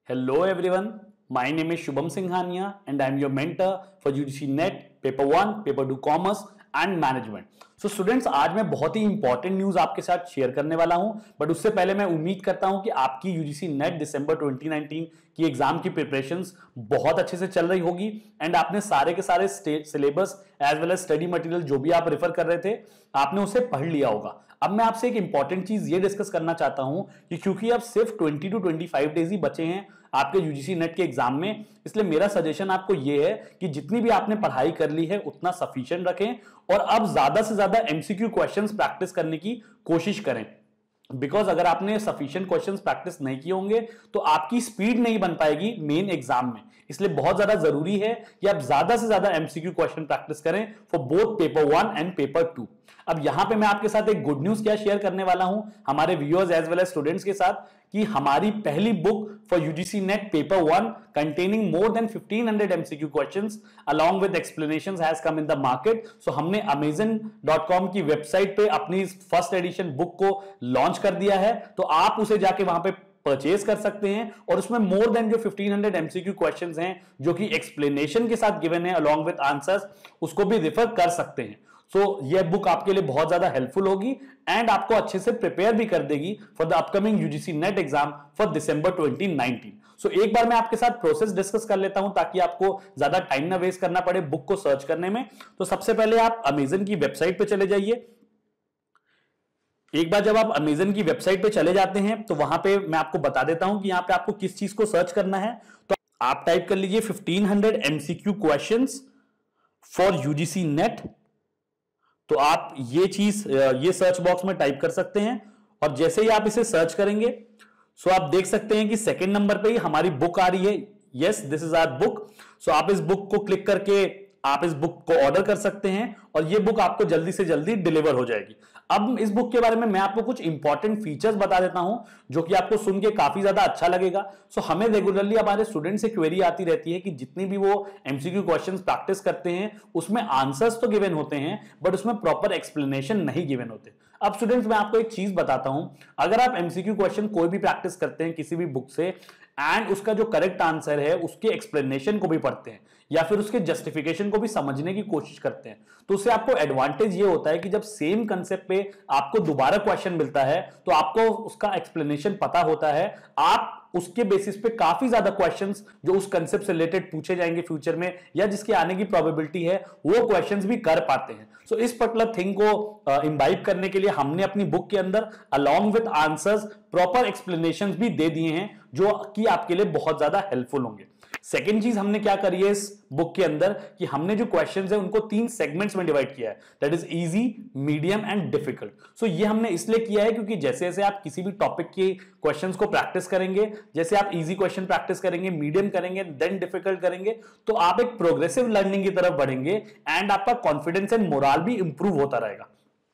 Hello everyone, my name is Shubham Singhania and I am your mentor for UGC NET Paper 1, Paper 2 Commerce and management. So students, आज मैं बहुत ही important news आपके साथ share करने वाला हूं, but उससे पहले मैं उम्मीद करता हूं कि आपकी यूजीसी नेट दिसंबर 2019 की एग्जाम की प्रिपरेशंस बहुत अच्छे से चल रही होगी एंड आपने सारे के सारे syllabus as well as study material जो भी आप रेफर कर रहे थे आपने उसे पढ़ लिया होगा। अब मैं आपसे एक इंपॉर्टेंट चीज ये डिस्कस करना चाहता हूं कि क्योंकि अब सिर्फ 20 to 25 डेज ही बचे हैं आपके यूजीसी नेट के एग्जाम में, इसलिए मेरा सजेशन आपको यह है कि जितनी भी आपने पढ़ाई कर ली है उतना सफिशिएंट रखें और अब ज्यादा से ज्यादा एमसीक्यू क्वेश्चंस प्रैक्टिस करने की कोशिश करें। बिकॉज अगर आपने सफिशिएंट क्वेश्चंस प्रैक्टिस नहीं किए होंगे तो आपकी स्पीड नहीं बन पाएगी मेन एग्जाम में, इसलिए बहुत ज्यादा जरूरी है कि आप ज्यादा से ज्यादा एमसीक्यू क्वेश्चन प्रैक्टिस करें for both paper 1 and paper 2। अब यहां पे मैं आपके साथ एक गुड न्यूज क्या शेयर करने वाला हूं हमारे viewers as well as students के साथ कि हमारी पहली book for UGC NET paper 1 containing more than 1500 MCQ questions along with explanations has come in the market. सो हमने amazon.com की वेबसाइट पे अपनी फर्स्ट एडिशन बुक को लॉन्च कर दिया है, तो आप उसे जाके वहां पे परचेज कर सकते हैं और उसमें मोर देन जो 1500 एमसीक्यू क्वेश्चंस हैं जो कि एक्सप्लेनेशन के साथ गिवन है अलोंग विद आंसर्स, उसको भी रेफर कर सकते हैं। सो यह बुक आपके लिए बहुत ज्यादा हेल्पफुल होगी एंड आपको अच्छे से प्रिपेयर भी कर देगी for the upcoming UGC NET exam for December 2019। So एक बार मैं आपके साथ प्रोसेस डिस्कस कर लेता हूं ताकि आपको ज्यादा टाइम ना वेस्ट करना पड़े बुक को सर्च करने में। तो सबसे पहले आप अमेजन की वेबसाइट पे चले जाइए। एक बार जब आप अमेजन की वेबसाइट पे चले जाते हैं तो वहां पे मैं आपको बता देता हूं कि यहां पे आपको किस चीज को सर्च करना है। तो आप टाइप कर लीजिए 1500 MCQ questions for UGC NET. तो आप ये सर्च बॉक्स में टाइप कर सकते हैं और जैसे ही आप इसे सर्च करेंगे सो आप देख सकते हैं कि सेकंड नंबर पे ही हमारी बुक आ रही है। Yes, this is our book. So आप इस बुक को क्लिक करके आप इस बुक को ऑर्डर कर सकते हैं और ये बुक आपको जल्दी से जल्दी डिलीवर हो जाएगी। अब इस बुक के बारे में मैं आपको कुछ इंपॉर्टेंट फीचर्स बता देता हूं जो कि आपको सुन के काफी ज्यादा अच्छा लगेगा। सो हमें रेगुलरली हमारे स्टूडेंट से क्वेरी आती रहती है कि जितनी भी वो एमसीक्यू क्वेश्चंस प्रैक्टिस करते हैं उसमें आंसर्स तो गिवन होते हैं बट उसमें प्रॉपर एक्सप्लेनेशन नहीं गिवन होते। अब स्टूडेंट्स, मैं आपको एक चीज बताता हूं, अगर आप एमसीक्यू क्वेश्चन कोई भी प्रैक्टिस करते हैं किसी भी बुक से एंड उसका जो करेक्ट आंसर है उसके एक्सप्लेनेशन को भी पढ़ते हैं या फिर उसके जस्टिफिकेशन को भी समझने की कोशिश करते हैं, तो उससे आपको एडवांटेज ये होता है कि जब सेम कंसेप्ट पे आपको दोबारा क्वेश्चन मिलता है तो आपको उसका एक्सप्लेनेशन पता होता है। आप उसके बेसिस पे काफी ज्यादा क्वेश्चंस जो उस कंसेप्ट से रिलेटेड पूछे जाएंगे फ्यूचर में या जिसके आने की प्रोबेबिलिटी है वो क्वेश्चंस भी कर पाते हैं। सो इस पर्टिकुलर थिंग को इम्बाइब करने के लिए हमने अपनी बुक के अंदर along with answers proper explanations भी दे दिए हैं जो कि आपके लिए बहुत ज्यादा हेल्पफुल होंगे। सेकेंड चीज हमने क्या करी है इस बुक के अंदर कि हमने जो क्वेश्चंस है उनको 3 सेगमेंट्स में डिवाइड किया है, that is easy, medium and difficult. So ये हमने इसलिए किया है क्योंकि जैसे जैसे आप किसी भी टॉपिक के क्वेश्चंस को प्रैक्टिस करेंगे, जैसे आप इजी क्वेश्चन प्रैक्टिस करेंगे, मीडियम करेंगे, देन डिफिकल्ट करेंगे, तो आप एक प्रोग्रेसिव लर्निंग की तरफ बढ़ेंगे एंड आपका कॉन्फिडेंस एंड मोरल भी इंप्रूव होता रहेगा।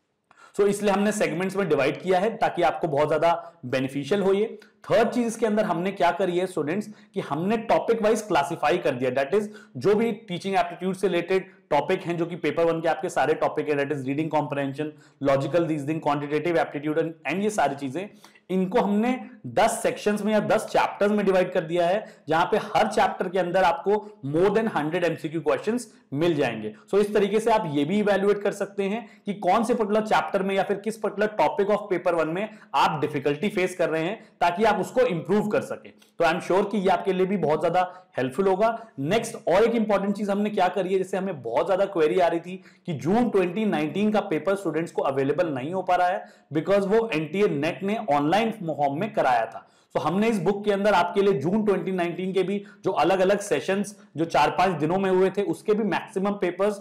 सो इसलिए हमने सेगमेंट्स में डिवाइड किया है ताकि आपको बहुत ज्यादा बेनिफिशियल हो ये। थर्ड चीज के अंदर हमने क्या करी है स्टूडेंट्स कि हमने टॉपिक वाइज क्लासिफाई कर दिया, दैट इज जो भी टीचिंग एप्टीट्यूड से रिलेटेड टॉपिक हैं जो कि पेपर 1 के आपके सारे टॉपिक है, that is reading comprehension, logical reasoning, quantitative aptitude and ये सारी चीजें, इनको हमने 10 सेक्शंस में या 10 चैप्टर्स में डिवाइड कर दिया है जहां पे हर चैप्टर के अंदर आपको मोर देन 100 एमसीक्यू क्वेश्चंस मिल जाएंगे। सो इस तरीके से आप ये भी इवैल्यूएट कर सकते हैं कि कौन से पर्टिकुलर चैप्टर में या फिर किस पर्टिकुलर टॉपिक ऑफ पेपर 1 में आप डिफिकल्टी फेस कर रहे हैं ताकि आप उसको इंप्रूव कर सके। तो आई एम श्योर कि ये आपके लिए भी बहुत ज्यादा हेल्पफुल होगा। नेक्स्ट और एक इंपॉर्टेंट चीज हमने क्या करी है, जैसे हमें बहुत ज्यादा क्वेरी आ रही थी कि जून 2019 का पेपर स्टूडेंट्स को अवेलेबल नहीं हो पा रहा है बिकॉज वो एनटीए नेट ने ऑनलाइन फॉर्म में कराया था। तो हमने इस बुक के अंदर आपके लिए जून 2019 के भी जो अलग अलग सेशंस जो 4-5 दिनों में हुए थे उसके भी मैक्सिमम पेपर्स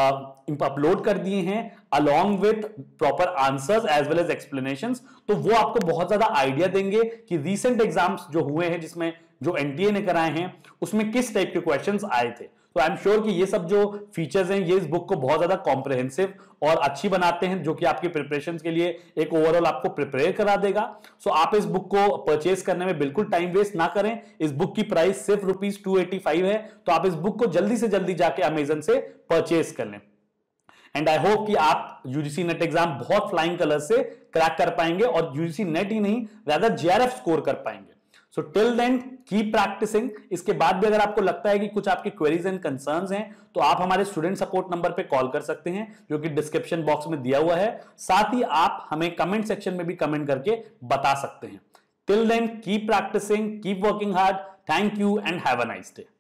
अपलोड कर दिए हैं along with proper answers as well as explanations. तो वो आपको बहुत ज्यादा आइडिया देंगे कि रीसेंट एग्जाम्स जो हुए हैं जिसमें जो एनटीए ने कराए हैं उसमें किस टाइप के क्वेश्चंस आए थे। तो आई एम श्योर कि ये सब जो फीचर्स हैं ये इस बुक को बहुत ज्यादा कॉम्प्रिहेंसिव और अच्छी बनाते हैं जो कि आपकी प्रिपरेशन के लिए एक ओवरऑल आपको प्रिपेयर करा देगा। सो आप इस बुक को परचेज करने में बिल्कुल टाइम वेस्ट ना करें। इस बुक की प्राइस सिर्फ ₹285 है, तो आप इस बुक को जल्दी से जल्दी जाके अमेजन से परचेज कर लें। एंड आई होप कि आप यूजीसी नेट एग्जाम बहुत फ्लाइंग कलर से क्रैक कर पाएंगे और यूजीसी नेट ही नहीं, ज्यादा जेआरएफ स्कोर कर पाएंगे। So till then keep practising. इसके बाद भी अगर आपको लगता है कि कुछ आपके क्वेरीज एंड कंसर्न्स हैं तो आप हमारे स्टूडेंट सपोर्ट नंबर पे कॉल कर सकते हैं जो कि डिस्क्रिप्शन बॉक्स में दिया हुआ है। साथ ही आप हमें कमेंट सेक्शन में भी कमेंट करके बता सकते हैं। Till then keep practising, keep working hard. Thank you and have a nice day.